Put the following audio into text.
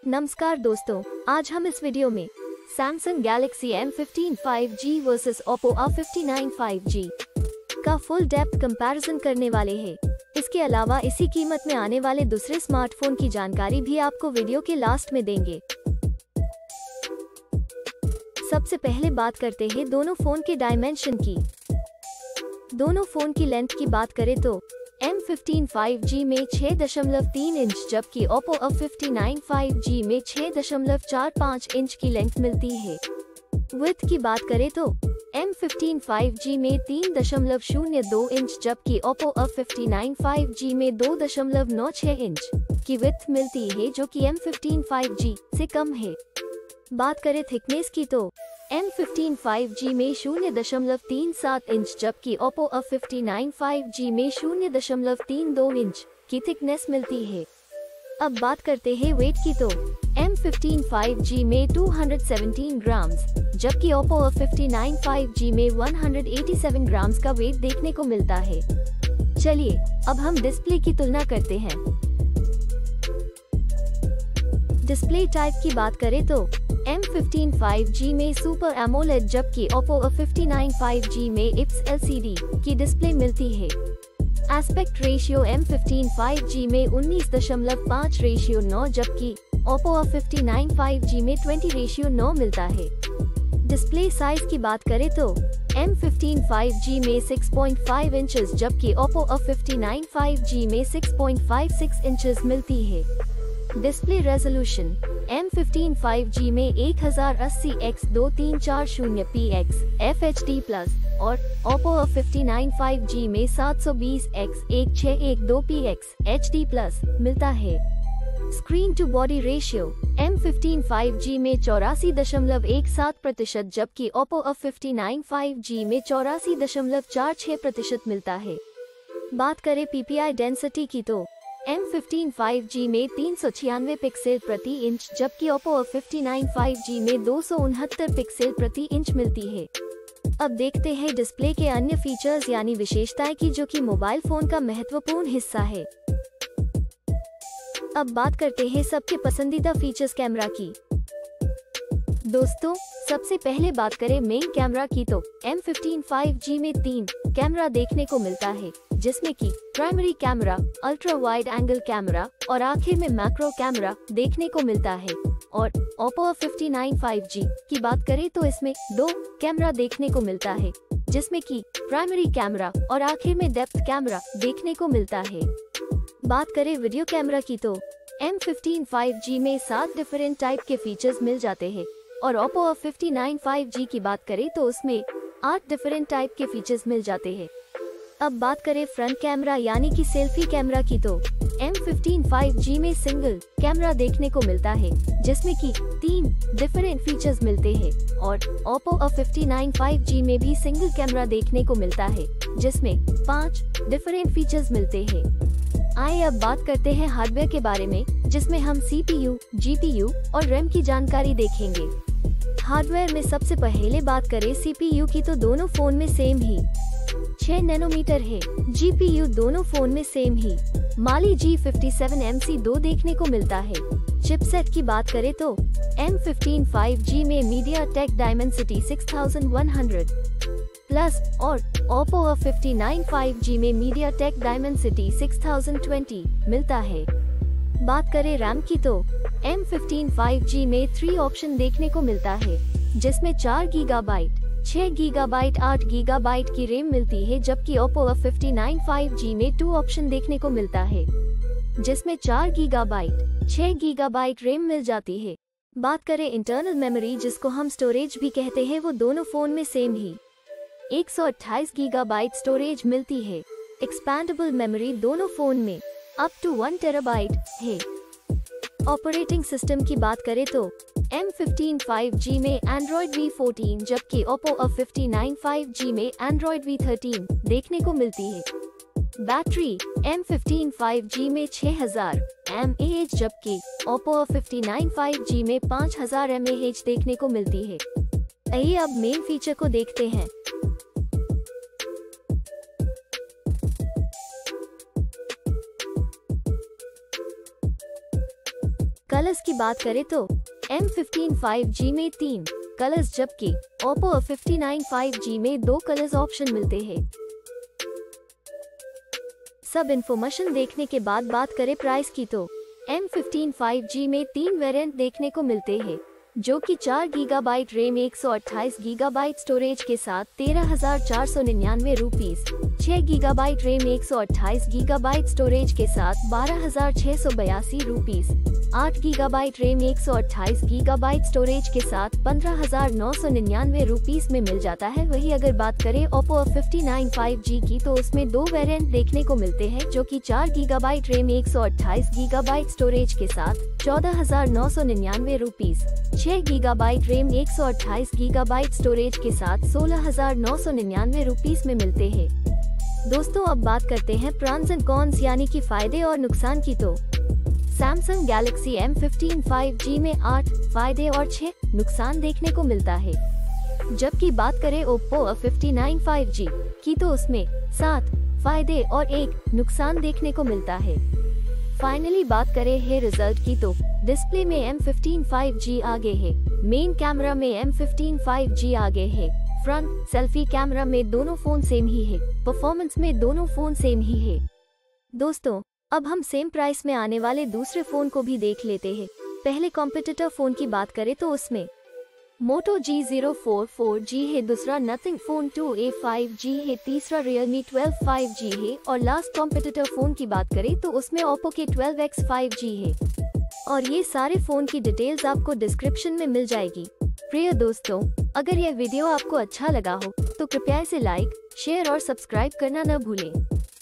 नमस्कार दोस्तों, आज हम इस वीडियो में Samsung Galaxy M15 5G versus Oppo A59 5G का फुल डेप्थ कंपैरिजन करने वाले हैं। इसके अलावा इसी कीमत में आने वाले दूसरे स्मार्टफोन की जानकारी भी आपको वीडियो के लास्ट में देंगे। सबसे पहले बात करते हैं दोनों फोन के डायमेंशन की। दोनों फोन की लेंथ की बात करें तो M15 5G में 6.3 इंच जबकि Oppo A59 5G में 6.45 इंच की लेंथ मिलती है। विड्थ की बात करें तो M15 5G में 3.02 इंच जबकि Oppo A59 5G में 2.96 इंच की विड्थ मिलती है, जो कि M15 5G से कम है। बात करें थिकनेस की तो M15 5G में 0.37 इंच जबकि Oppo A59 5G में 0.32 इंच की थिकनेस मिलती है। अब बात करते हैं वेट की तो M15 5G में 217 ग्राम्स जबकि Oppo A59 5G में 187 ग्राम्स का वेट देखने को मिलता है। चलिए अब हम डिस्प्ले की तुलना करते हैं। डिस्प्ले टाइप की बात करें तो M15 5G में सुपर एमोलेड जबकि Oppo A59 5G में IPS LCD की डिस्प्ले मिलती है। एस्पेक्ट रेशियो M15 5G में 19.5:9 जबकि Oppo A59 5G में 20:9 मिलता है। डिस्प्ले साइज की बात करें तो M15 5G में 6.5 इंचेस जबकि Oppo A59 5G में 6.56 इंचेस मिलती है। डिस्प्ले रेजोल्यूशन M15 5G में 1080x2340px FHD+ और Oppo A59 5G में 720x1612px HD+ मिलता है। Screen to body ratio M15 5G में 84.17% जबकि Oppo A59 5G में 84.46% मिलता है। बात करें PPI डेंसिटी की तो M15 5G में 396 पिक्सल प्रति इंच जबकि Oppo A59 5G में 269 पिक्सल प्रति इंच मिलती है। अब देखते हैं डिस्प्ले के अन्य फीचर्स यानी विशेषताएं की, जो कि मोबाइल फोन का महत्वपूर्ण हिस्सा है। अब बात करते हैं सबके पसंदीदा फीचर्स कैमरा की। दोस्तों, सबसे पहले बात करें मेन कैमरा की तो M15 5G में 3 कैमरा देखने को मिलता है, जिसमें कि primary camera, ultra wide angle camera और आखिर में मैक्रो कैमरा देखने को मिलता है। और Oppo A59 5G की बात करें तो इसमें 2 कैमरा देखने को मिलता है, जिसमें कि प्राइमरी कैमरा और आखिर में डेप्थ कैमरा देखने को मिलता है। बात करें वीडियो कैमरा की तो M15 5G में 7 डिफरेंट टाइप के फीचर्स मिल जाते हैं और Oppo A59 5G की बात करें तो उसमें 8 डिफरेंट टाइप के फीचर्स मिल जाते हैं। अब बात करें फ्रंट कैमरा यानी कि सेल्फी कैमरा की तो M15 5G में सिंगल कैमरा देखने को मिलता है, जिसमें कि 3 डिफरेंट फीचर्स मिलते हैं और Oppo A59 5G में भी सिंगल कैमरा देखने को मिलता है, जिसमें 5 डिफरेंट फीचर्स मिलते हैं। आइए अब बात करते हैं हार्डवेयर के बारे में, जिसमें हम CPU, GPU और RAM की जानकारी देखेंगे। हार्डवेयर में सबसे पहले बात करें CPU की तो दोनों फोन में सेम ही 6 नैनोमीटर है। GPU दोनों फोन में सेम ही Mali G57MC2 देखने को मिलता है। चिपसेट की बात करें तो M15 5G में MediaTek Dimensity 6100 और Oppo A59 5G में MediaTek Dimensity 6020 मिलता है। बात करें रैम की तो M15 5G में 3 ऑप्शन देखने को मिलता है, जिसमें 4 गीगाबाइट, 6 गीगाबाइट, 8 गीगाबाइट की रैम मिलती है, जबकि Oppo A59 5G में 2 ऑप्शन देखने को मिलता है, जिसमें 4 गीगाबाइट, 6 गीगाबाइट रैम मिल जाती है। बात करें इंटरनल मेमोरी, जिसको हम स्टोरेज भी कहते हैं, वो दोनों फोन में सेम ही 128 गीगाबाइट स्टोरेज मिलती है। एक्सपैंडेबल मेमोरी दोनों फोन में अप टू 1 टेराबाइट है। ऑपरेटिंग सिस्टम की बात करें तो M15 5G में Android V14 जबकि Oppo A59 5G में Android V13 देखने को मिलती है। बैटरी M15 5G में 6000 mAh जबकि Oppo A59 5G में 5000 mAh देखने को मिलती है। आइए अब मेन फीचर को देखते हैं। कलर्स की बात करें तो M15 5G में 3 कलर्स जबकि Oppo A59 5G में 2 कलर्स ऑप्शन मिलते हैं। सब इन्फॉर्मेशन देखने के बाद बात करें प्राइस की तो M15 5G में 3 वेरिएंट देखने को मिलते हैं, जो कि 4 गीगाबाइट रैम 128 गीगाबाइट स्टोरेज के साथ 13,499 rupees, 6 gigabyte RAM 128 gigabyte storage के साथ 12,682 rupees, 8 gigabyte RAM 128 gigabyte storage के साथ 15,999 रुपीस में मिल जाता है। वही अगर बात करें Oppo A59 5G की तो उसमें 2 वेरिएंट देखने को मिलते हैं, जो कि 4 गीगाबाइट रैम 128 गीगाबाइट स्टोरेज के साथ 14,999 rupees, 6 gigabyte RAM 128 gigabyte storage के साथ 16,999 रुपीस में मिलते हैं। दोस्तों अब बात करते हैं प्रॉन्स एंड कॉन्स यानी कि फायदे और नुकसान की तो Samsung Galaxy M15 5G में 8 फायदे और 6 नुकसान देखने को मिलता है, जबकि बात करें Oppo A59 5G की तो उसमें 7 फायदे और 1 नुकसान देखने को मिलता है। फाइनली बात करें है रिजल्ट की तो डिस्प्ले में M15 5G आगे है, मेन कैमरा में M15 5G आगे है, फ्रंट सेल्फी कैमरा में दोनों फोन सेम ही है, परफॉर्मेंस में दोनों फोन सेम ही है। दोस्तों अब हम सेम प्राइस में आने वाले दूसरे फोन को भी देख लेते हैं। पहले कॉम्पिटिटर फोन की बात करें तो उसमें Moto G044G है, दूसरा Nothing Phone 2a 5G है, तीसरा Realme 12 5G है और लास्ट कॉम्पिटिटर फोन की बात करें तो उसमें Oppo के 12X 5G है। और ये सारे फोन की डिटेल्स आपको डिस्क्रिप्शन में मिल जाएगी। प्रिय दोस्तों, अगर यह वीडियो आपको अच्छा लगा हो तो कृपया इसे लाइक, शेयर और सब्सक्राइब करना न भूलें।